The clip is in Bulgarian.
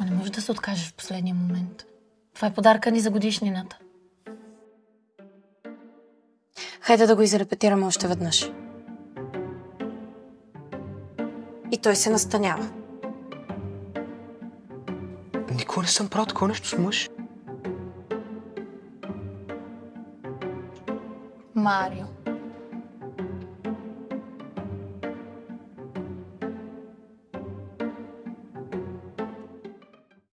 Ама не може да се откажеш в последния момент. Това е подарка ни за годишнината. Хайде да го изрепетираме още веднъж. И той се настанява. Никога не съм правил такова нещо с мъж. Марио.